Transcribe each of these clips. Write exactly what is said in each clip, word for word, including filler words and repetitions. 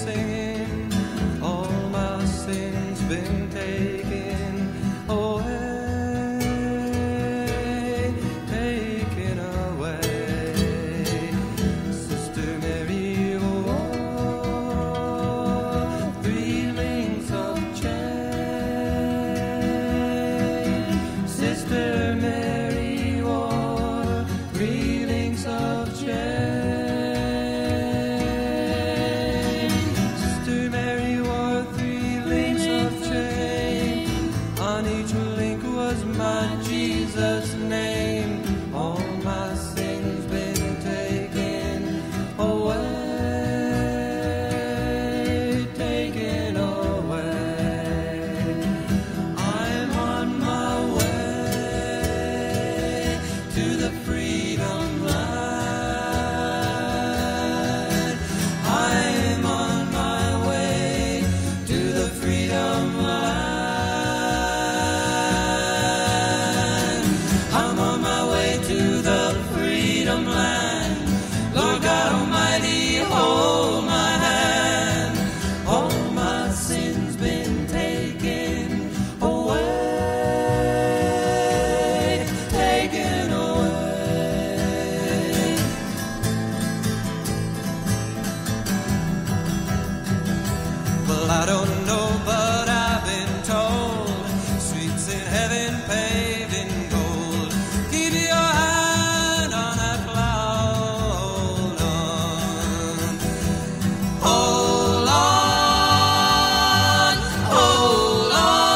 singing, all my sins been taken away, taken away. Sister Mary wore three links of chain. Sister Mary wore three links of chain. My Jesus' name, all my sins been taken away, taken away. I'm on my way to the freedom line. I'm on my way to the freedom line. Lord God Almighty, hold my hand. All my sins been taken away, taken away. Well, I don't know, but I've been told streets in heaven paved in gold. Keep your hand on that plow. Hold on, hold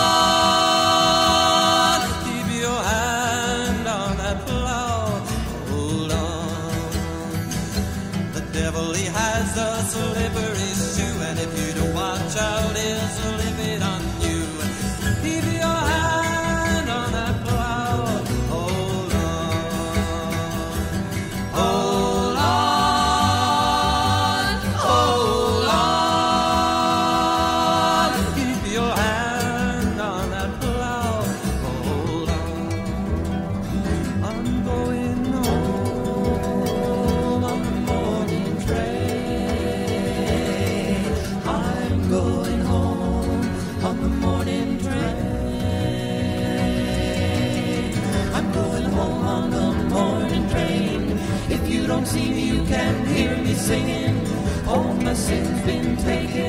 on, keep your hand on that plow, hold on. The devil, he has a slippery shoe, and if you don't watch out, he'll slip it on you. Keep your hand on that plow, hold on, hold on, hold on. I'm going home on the morning train. I'm going home on the morning train. I'm going home on the morning train. If you don't see me, you can hear me singing. All my sins been taken